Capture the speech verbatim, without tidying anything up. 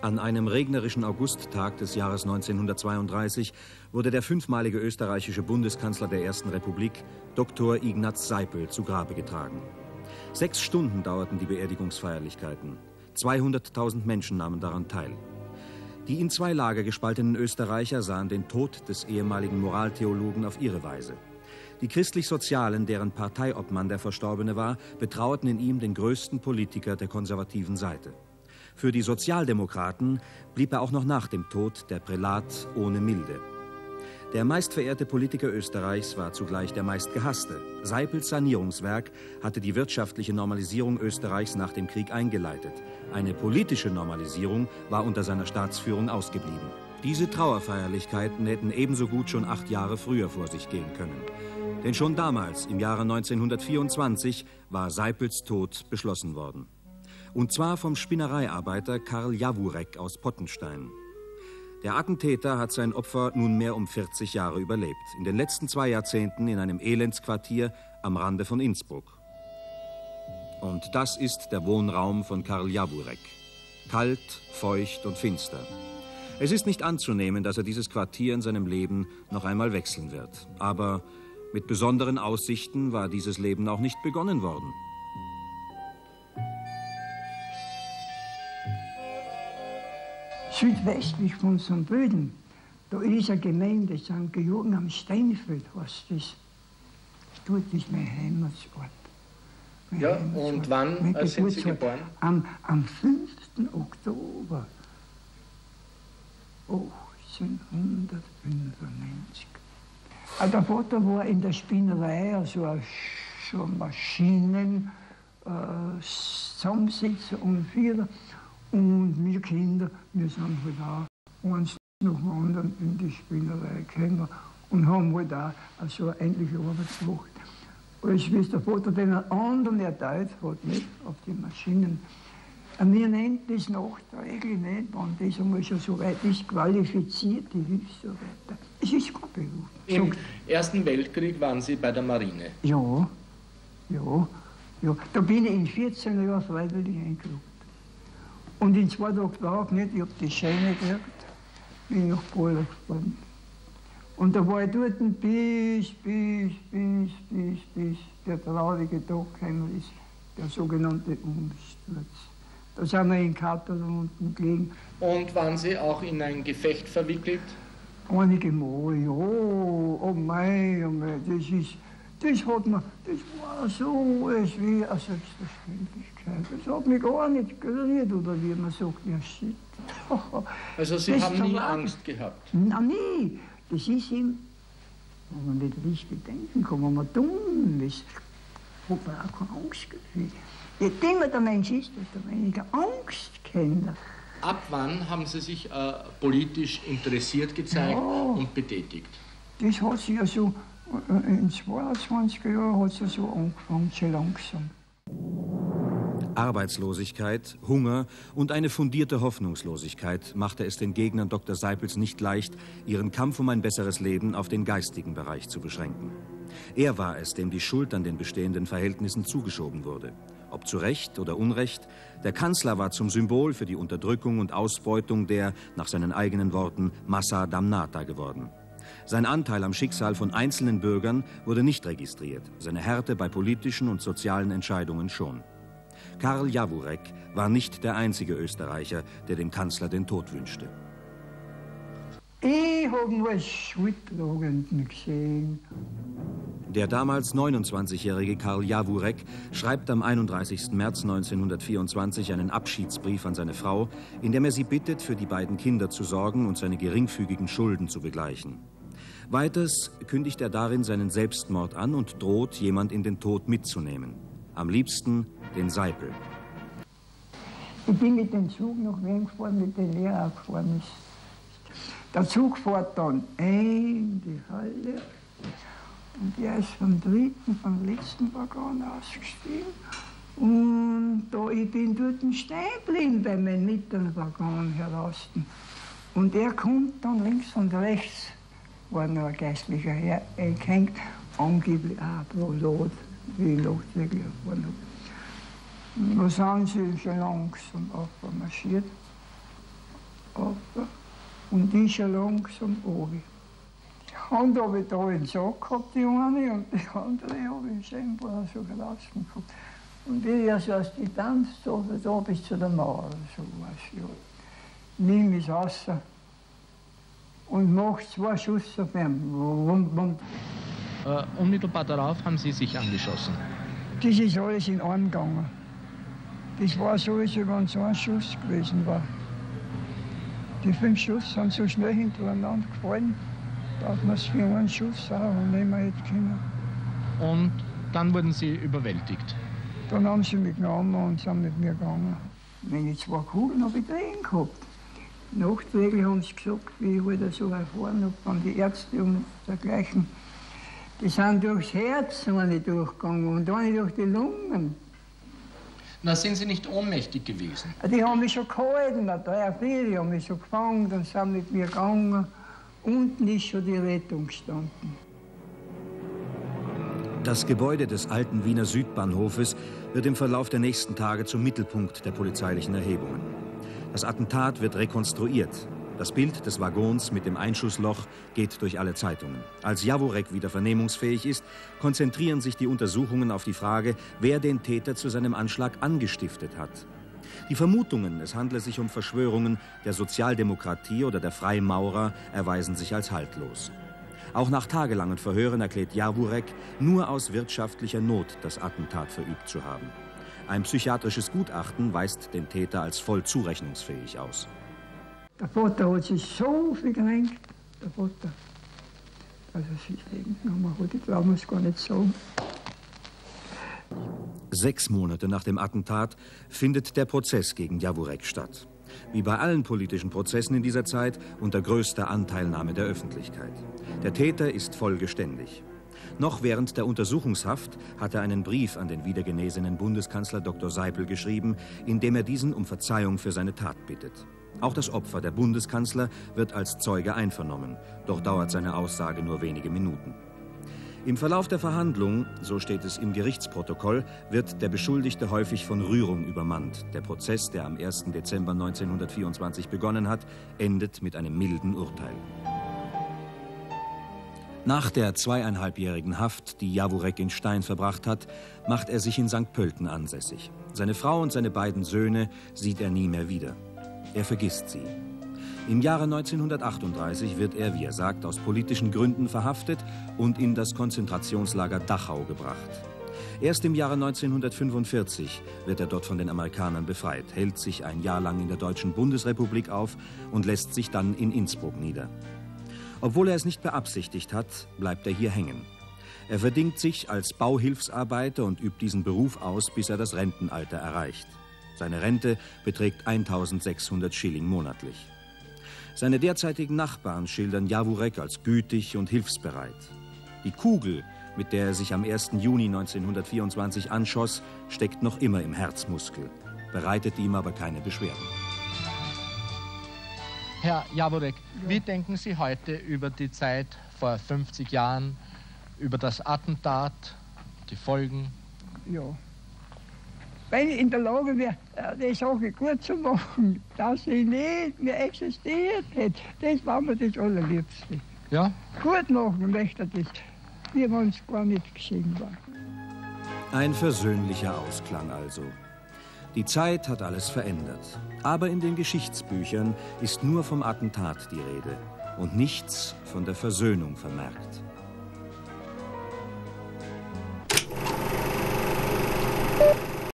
An einem regnerischen Augusttag des Jahres neunzehnhundertzweiunddreißig wurde der fünfmalige österreichische Bundeskanzler der Ersten Republik, Doktor Ignaz Seipel, zu Grabe getragen. Sechs Stunden dauerten die Beerdigungsfeierlichkeiten. zweihunderttausend Menschen nahmen daran teil. Die in zwei Lager gespaltenen Österreicher sahen den Tod des ehemaligen Moraltheologen auf ihre Weise. Die Christlich-Sozialen, deren Parteiobmann der Verstorbene war, betrauerten in ihm den größten Politiker der konservativen Seite. Für die Sozialdemokraten blieb er auch noch nach dem Tod der Prälat ohne Milde. Der meistverehrte Politiker Österreichs war zugleich der meistgehasste. Seipels Sanierungswerk hatte die wirtschaftliche Normalisierung Österreichs nach dem Krieg eingeleitet. Eine politische Normalisierung war unter seiner Staatsführung ausgeblieben. Diese Trauerfeierlichkeiten hätten ebenso gut schon acht Jahre früher vor sich gehen können. Denn schon damals, im Jahre neunzehnhundertvierundzwanzig, war Seipels Tod beschlossen worden. Und zwar vom Spinnereiarbeiter Karl Jawurek aus Pottenstein. Der Attentäter hat sein Opfer nunmehr um vierzig Jahre überlebt. In den letzten zwei Jahrzehnten in einem Elendsquartier am Rande von Innsbruck. Und das ist der Wohnraum von Karl Jawurek. Kalt, feucht und finster. Es ist nicht anzunehmen, dass er dieses Quartier in seinem Leben noch einmal wechseln wird. Aber mit besonderen Aussichten war dieses Leben auch nicht begonnen worden. Südwestlich von Sankt Böden, da ist eine Gemeinde, Sankt Georgen am Steinfeld heißt das. Dort ist mein Heimatsort. Mein ja, Heimatsort. Und wann äh, sind Sie geboren? Am, am fünften Oktober achtzehnhundertfünfundneunzig. Der Vater war in der Spinnerei, also ein, so Maschinen, äh, Zusammensitzer und Vierer. Und wir Kinder, wir sind halt auch eins nach dem anderen in die Spinnerei gekommen und haben halt auch so eine ähnliche Arbeit gemacht. Als wie der Vater den anderen erteilt hat, nicht, auf die Maschinen. Wir nennen das nachträglich nicht, wenn das einmal schon so weit ist, qualifizierte Hilfsarbeiter. Es ist kein Beruf. Im Ersten Weltkrieg waren Sie bei der Marine? Ja, ja, ja. Da bin ich in vierzehn Jahren freiwillig eingerückt. Und in zwei Tagen drauf nicht, ich habe die Scheine gekriegt, bin nach Polen gefahren. Und da war ich dort bis, bis, bis, bis, bis der traurige Tag gekommen ist, der sogenannte Umsturz. Da sind wir in Katalon unten gelegen. Und waren Sie auch in ein Gefecht verwickelt? Einige Mal, ja. Oh mei, oh mei, das ist, das hat man, das war so, es wie eine Selbstverständlichkeit. Das hat mich gar nicht gerührt, oder wie man sagt, ja shit. Also Sie das haben nie war, Angst gehabt? Nein, nie. Das ist ihm, wenn man nicht richtig denken kann, wenn man dumm ist, hat man auch keine Angst gefühlt. Je dümmer der Mensch ist, desto weniger Angst kennt er. Ab wann haben Sie sich äh, politisch interessiert gezeigt ja, und betätigt? Das hat sich ja so, äh, in zweiundzwanzig Jahren hat es ja so angefangen, so langsam. Arbeitslosigkeit, Hunger und eine fundierte Hoffnungslosigkeit machte es den Gegnern Doktor Seipels nicht leicht, ihren Kampf um ein besseres Leben auf den geistigen Bereich zu beschränken. Er war es, dem die Schuld an den bestehenden Verhältnissen zugeschoben wurde. Ob zu Recht oder Unrecht, der Kanzler war zum Symbol für die Unterdrückung und Ausbeutung der, nach seinen eigenen Worten, Massa damnata geworden. Sein Anteil am Schicksal von einzelnen Bürgern wurde nicht registriert, seine Härte bei politischen und sozialen Entscheidungen schon. Karl Jawurek war nicht der einzige Österreicher, der dem Kanzler den Tod wünschte. Ich habe nur Schultragenden gesehen. Der damals neunundzwanzigjährige Karl Jawurek schreibt am einunddreißigsten März neunzehnhundertvierundzwanzig einen Abschiedsbrief an seine Frau, in dem er sie bittet, für die beiden Kinder zu sorgen und seine geringfügigen Schulden zu begleichen. Weiters kündigt er darin seinen Selbstmord an und droht, jemand in den Tod mitzunehmen. Am liebsten den Seipel. Ich bin mit dem Zug nach Wien gefahren, mit dem Lehrer gefahren ist. Der Zug fährt dann in die Halle und er ist vom dritten, vom letzten Waggon ausgestiegen. Und da, ich bin dort stehen geblieben bei meinem mittleren Waggon heraus. Und er kommt dann links und rechts, war noch ein geistlicher Herr eingehängt, angeblich auch pro Lot, wie ich nachträglich erfahren habe. Da sind sie schon langsam aufmarschiert. runter und ich schon langsam oben. Die Hand habe ich da in den Sack gehabt, die eine, und die andere habe ich scheinbar so gelassen gehabt. Und wie ich so aus die Tanz da, da bis zu der Mauer, so was, ja. Nimm es raus und mach zwei Schuss auf ihn. Wum, wum. Äh, unmittelbar darauf haben Sie sich angeschossen. Das ist alles in einem gegangen. Das war sowieso, wenn so ein Schuss gewesen war. Die fünf Schuss sind so schnell hintereinander gefallen, dass man es für einen Schuss auch nehmen hätte können. Und dann wurden Sie überwältigt. Dann haben sie mich genommen und sind mit mir gegangen. Meine zwei Kugeln habe ich drin gehabt. Nachträglich haben sie gesagt, wie ich halt so erfahren habe, von die Ärzte und dergleichen. Die sind durchs Herz eine durchgegangen und eine durch die Lungen. Na, sind Sie nicht ohnmächtig gewesen? Die haben mich schon gehalten, drei, vier, die haben mich schon gefangen und sind mit mir gegangen. Unten ist schon die Rettung gestanden. Das Gebäude des alten Wiener Südbahnhofes wird im Verlauf der nächsten Tage zum Mittelpunkt der polizeilichen Erhebungen. Das Attentat wird rekonstruiert. Das Bild des Waggons mit dem Einschussloch geht durch alle Zeitungen. Als Jaworek wieder vernehmungsfähig ist, konzentrieren sich die Untersuchungen auf die Frage, wer den Täter zu seinem Anschlag angestiftet hat. Die Vermutungen, es handle sich um Verschwörungen der Sozialdemokratie oder der Freimaurer, erweisen sich als haltlos. Auch nach tagelangen Verhören erklärt Jaworek, nur aus wirtschaftlicher Not das Attentat verübt zu haben. Ein psychiatrisches Gutachten weist den Täter als voll zurechnungsfähig aus. Der Vater hat sich so viel gekränkt, der Vater. Also sich Leben genommen hat, ich glaube, man es gar nicht sagen. Sechs Monate nach dem Attentat findet der Prozess gegen Jaworek statt. Wie bei allen politischen Prozessen in dieser Zeit unter größter Anteilnahme der Öffentlichkeit. Der Täter ist vollgeständig. Noch während der Untersuchungshaft hat er einen Brief an den wiedergenesenen Bundeskanzler Doktor Seipel geschrieben, in dem er diesen um Verzeihung für seine Tat bittet. Auch das Opfer, der Bundeskanzler, wird als Zeuge einvernommen, doch dauert seine Aussage nur wenige Minuten. Im Verlauf der Verhandlung, so steht es im Gerichtsprotokoll, wird der Beschuldigte häufig von Rührung übermannt. Der Prozess, der am ersten Dezember neunzehnhundertvierundzwanzig begonnen hat, endet mit einem milden Urteil. Nach der zweieinhalbjährigen Haft, die Jaworek in Stein verbracht hat, macht er sich in Sankt Pölten ansässig. Seine Frau und seine beiden Söhne sieht er nie mehr wieder. Er vergisst sie. Im Jahre neunzehnhundertachtunddreißig wird er, wie er sagt, aus politischen Gründen verhaftet und in das Konzentrationslager Dachau gebracht. Erst im Jahre neunzehnhundertfünfundvierzig wird er dort von den Amerikanern befreit, hält sich ein Jahr lang in der Deutschen Bundesrepublik auf und lässt sich dann in Innsbruck nieder. Obwohl er es nicht beabsichtigt hat, bleibt er hier hängen. Er verdingt sich als Bauhilfsarbeiter und übt diesen Beruf aus, bis er das Rentenalter erreicht. Seine Rente beträgt eintausendsechshundert Schilling monatlich. Seine derzeitigen Nachbarn schildern Jaworek als gütig und hilfsbereit. Die Kugel, mit der er sich am ersten Juni neunzehnhundertvierundzwanzig anschoss, steckt noch immer im Herzmuskel, bereitet ihm aber keine Beschwerden. Herr Jaworek, ja. Wie denken Sie heute über die Zeit vor fünfzig Jahren, über das Attentat, die Folgen? Ja. Wenn ich in der Lage wäre, die Sache gut zu machen, dass sie nicht mehr existiert hätte, das war mir das Allerliebste. Ja? Gut machen möchte das, wie wenn es gar nicht geschehen war. Ein versöhnlicher Ausklang also. Die Zeit hat alles verändert. Aber in den Geschichtsbüchern ist nur vom Attentat die Rede und nichts von der Versöhnung vermerkt.